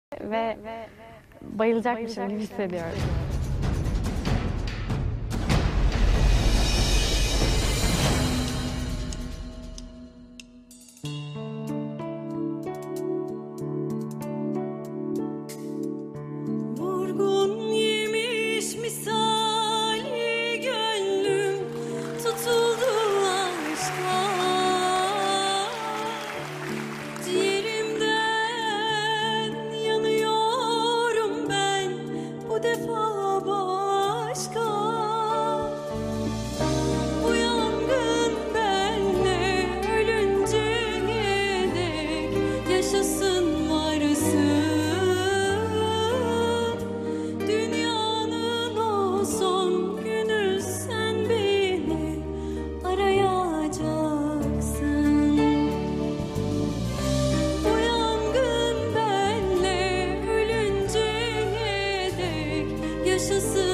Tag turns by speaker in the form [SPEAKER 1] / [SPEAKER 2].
[SPEAKER 1] ve bayılacakmışım gibi hissediyorum.
[SPEAKER 2] Vurgun yemiş misali gönlüm tutuldu aşka. Ciğerimden yanıyorum ben bu defa başka. Bu yangın benle ölünceye dek yaşasın varsın. Dünyanın o son günü sen beni arayacaksın. Bu yangın benle ölünceye dek yaşasın.